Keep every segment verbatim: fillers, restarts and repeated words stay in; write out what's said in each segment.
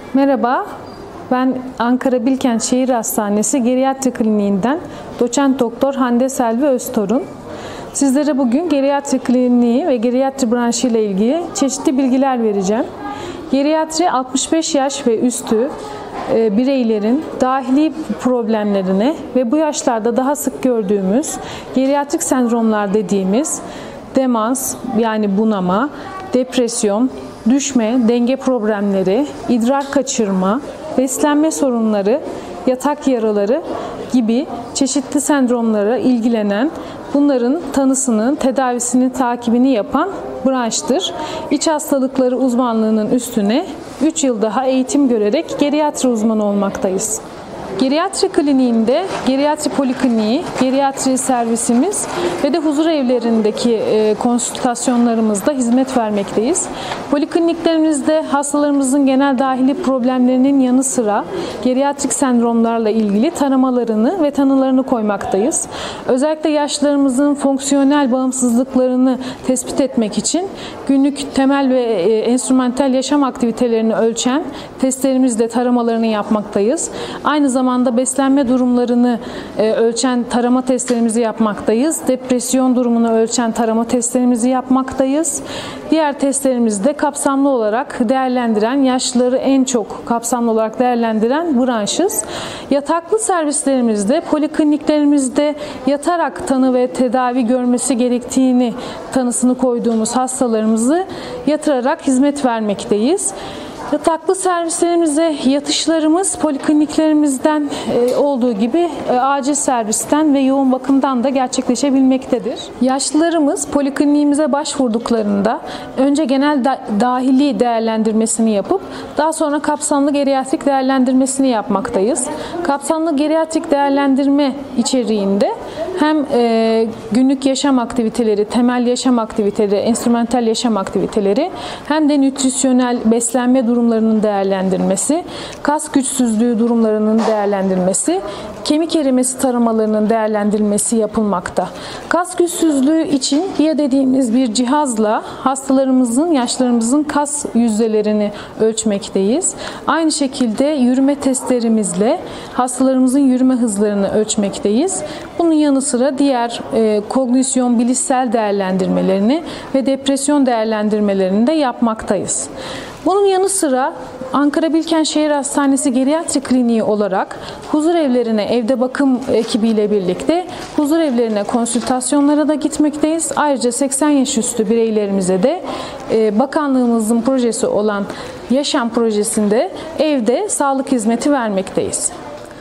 Merhaba, ben Ankara Bilkent Şehir Hastanesi Geriatri Kliniğinden Doçent Doktor Hande Selvi Öztorun. Sizlere bugün geriatri kliniği ve geriatri branşı ile ilgili çeşitli bilgiler vereceğim. Geriatri altmış beş yaş ve üstü bireylerin dahili problemlerine ve bu yaşlarda daha sık gördüğümüz geriatrik sendromlar dediğimiz demans yani bunama, depresyon, düşme, denge problemleri, idrar kaçırma, beslenme sorunları, yatak yaraları gibi çeşitli sendromlara ilgilenen, bunların tanısının, tedavisinin takibini yapan branştır. İç hastalıkları uzmanlığının üstüne üç yıl daha eğitim görerek geriatri uzmanı olmaktayız. Geriatri kliniğinde geriatri polikliniği, geriatri servisimiz ve de huzur evlerindeki e, konsültasyonlarımızda hizmet vermekteyiz. Polikliniklerimizde hastalarımızın genel dahili problemlerinin yanı sıra geriatrik sendromlarla ilgili tanımalarını ve tanılarını koymaktayız. Özellikle yaşlılarımızın fonksiyonel bağımsızlıklarını tespit etmek için günlük temel ve e, enstrümantal yaşam aktivitelerini ölçen testlerimizle taramalarını yapmaktayız. Aynı zamanda zamanda beslenme durumlarını e, ölçen tarama testlerimizi yapmaktayız. Depresyon durumunu ölçen tarama testlerimizi yapmaktayız. Diğer testlerimizde kapsamlı olarak değerlendiren, yaşlıları en çok kapsamlı olarak değerlendiren branşız. Yataklı servislerimizde, polikliniklerimizde yatarak tanı ve tedavi görmesi gerektiğini tanısını koyduğumuz hastalarımızı yatırarak hizmet vermekteyiz. Yataklı servislerimize yatışlarımız polikliniklerimizden olduğu gibi acil servisten ve yoğun bakımdan da gerçekleşebilmektedir. Yaşlılarımız polikliniğimize başvurduklarında önce genel dahili değerlendirmesini yapıp daha sonra kapsamlı geriatrik değerlendirmesini yapmaktayız. Kapsamlı geriatrik değerlendirme içeriğinde hem e, günlük yaşam aktiviteleri, temel yaşam aktiviteleri, enstrümantal yaşam aktiviteleri hem de nütrisyonel beslenme durumlarının değerlendirilmesi, kas güçsüzlüğü durumlarının değerlendirilmesi, kemik erimesi taramalarının değerlendirilmesi yapılmakta. Kas güçsüzlüğü için H I A dediğimiz bir cihazla hastalarımızın, yaşlarımızın kas yüzdelerini ölçmekteyiz. Aynı şekilde yürüme testlerimizle hastalarımızın yürüme hızlarını ölçmekteyiz. Bunun yanı sıra diğer e, kognisyon, bilişsel değerlendirmelerini ve depresyon değerlendirmelerini de yapmaktayız. Bunun yanı sıra Ankara Bilkent Şehir Hastanesi Geriatri Kliniği olarak huzur evlerine, evde bakım ekibiyle birlikte huzur evlerine konsültasyonlara da gitmekteyiz. Ayrıca seksen yaş üstü bireylerimize de e, bakanlığımızın projesi olan Yaşam projesinde evde sağlık hizmeti vermekteyiz.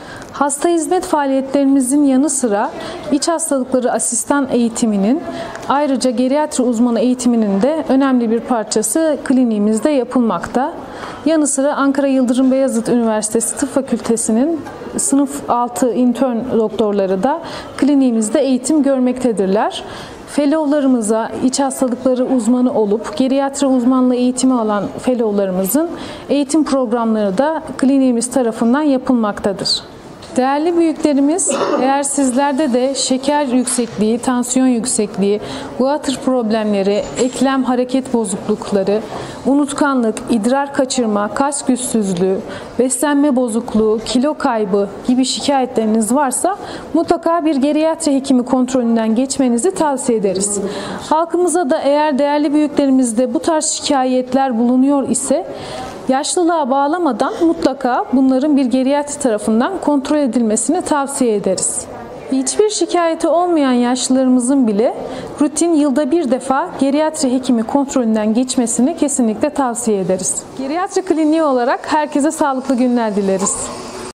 Hasta hizmet faaliyetlerimizin yanı sıra iç hastalıkları asistan eğitiminin ayrıca geriatri uzmanı eğitiminin de önemli bir parçası kliniğimizde yapılmakta. Yanı sıra Ankara Yıldırım Beyazıt Üniversitesi Tıp Fakültesi'nin sınıf altı intern doktorları da kliniğimizde eğitim görmektedirler. Fellowlarımıza iç hastalıkları uzmanı olup geriatri uzmanlığı eğitimi alan fellowlarımızın eğitim programları da kliniğimiz tarafından yapılmaktadır. Değerli büyüklerimiz, eğer sizlerde de şeker yüksekliği, tansiyon yüksekliği, guatr problemleri, eklem hareket bozuklukları, unutkanlık, idrar kaçırma, kas güçsüzlüğü, beslenme bozukluğu, kilo kaybı gibi şikayetleriniz varsa mutlaka bir geriatri hekimi kontrolünden geçmenizi tavsiye ederiz. Halkımıza da eğer değerli büyüklerimizde bu tarz şikayetler bulunuyor ise yaşlılığa bağlamadan mutlaka bunların bir geriatri tarafından kontrol edilmesini tavsiye ederiz. Hiçbir şikayeti olmayan yaşlılarımızın bile rutin yılda bir defa geriatri hekimi kontrolünden geçmesini kesinlikle tavsiye ederiz. Geriatri kliniği olarak herkese sağlıklı günler dileriz.